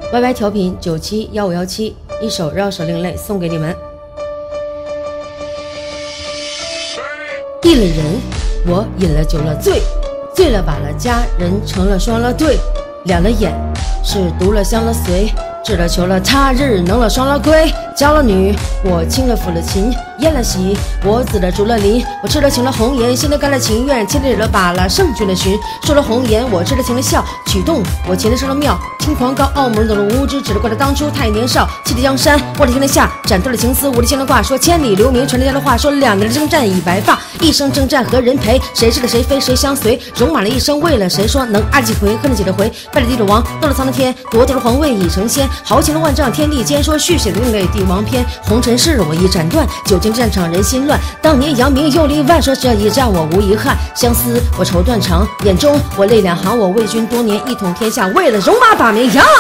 YY 调频971517，一首绕手另类送给你们。一类人，我饮了酒了醉，醉了把了家人成了双了对，两了眼是读了香了随，治了求了他日能了双了归，交了女我亲了抚了情，宴了喜我紫了烛了林，我吃了情了红颜，心了甘了情愿，牵了惹了把了圣君了寻，说了红颜我吃了情了笑，曲动我情了上了庙，听狂高傲猛懂了无知，只了怪了当初太年少，气的江山忘了天了下，斩断了情丝无力牵了挂，说千里留名传了家的话，说两年的征战已白发，一生征战何人陪，谁是了谁非谁相随，戎马了一生为了谁，说能爱几回恨了几了回，败了地了王斗了苍了天，夺得了皇位已成仙，豪情了万丈天地间，说续写了另类帝王篇，红尘事我一斩断，久经战场人心乱，当年扬名又立万，说这一战我无遗憾，相思我愁断肠，眼中我泪两行，我为君多年一统天下，为了戎马把绵羊。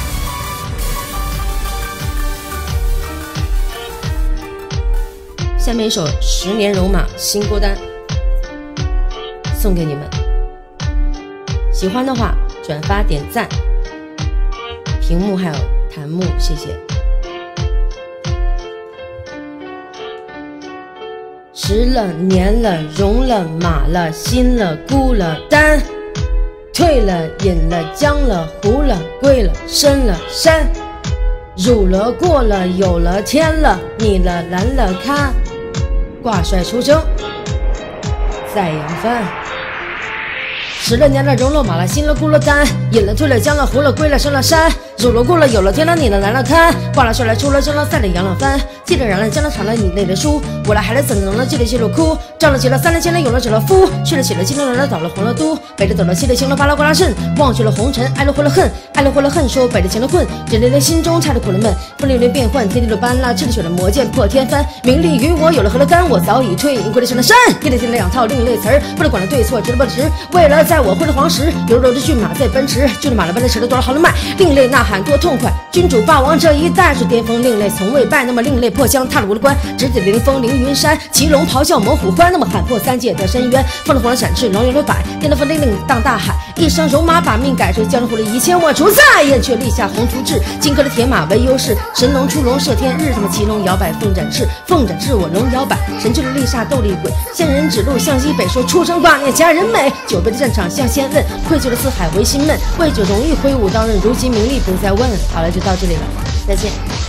下面一首10年戎马新歌单送给你们，喜欢的话转发点赞，屏幕还有弹幕，谢谢。10了年了戎了马了新了孤了单，退了饮了将了胡了归了深了山，辱了过了有了天了你了蓝了咖，挂帅出征在扬帆。10了年了戎了马了新了孤了单，饮了退了将了胡了归了深了山，辱了过了有了天了你了蓝了看，挂了帅了出了征了赛了扬了帆，记了燃了将了长了你累了书，我了还了怎能了记了记了哭，照了起了三了千了有了者了夫，去了起了金了了倒了红了都，北了走了西了行了巴拉瓜拉肾，忘却了红尘爱了回了恨，爱了回了恨，说北了情了困，人类的心中拆了苦了闷，风流连变幻天地了斑斓，吃了血了魔剑破天翻，名利于我有了何了干，我早已退隐归了上了山，一了听了两套另类词儿，不能管了对错直了不直，为了在我挥了黄石，流着骏马在奔驰，就着马了奔了驰了多了好了迈，另类呐喊多痛快，君主霸王这一代是巅峰，另类从未败，那么另类破枪踏了我的关，直抵凌风凌云山，骑龙咆哮猛虎欢，那么喊破三界的深渊，放了火了闪翅龙游了百，颠了风令令荡大海，一生戎马把命改，这江湖了1000万主宰，燕雀立下红图志，荆轲的铁马为优势，神龙出笼射天日，他妈骑龙摇摆凤展翅，凤展翅我龙摇摆，神去了立下斗厉鬼，仙人指路向西北，说出生挂念佳人美，久别的战场向先问，愧疚了四海为心闷，为酒容易挥舞刀刃，如今名利不再问。好了，就到这里了，再见。